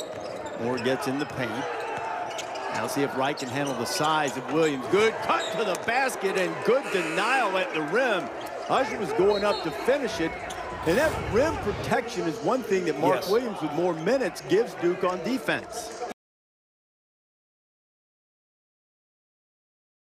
Moore gets in the paint. Now see if Wright can handle the size of Williams. Good cut to the basket and good denial at the rim. Usher was going up to finish it. And that rim protection is one thing that Mark Williams, with more minutes, gives Duke on defense.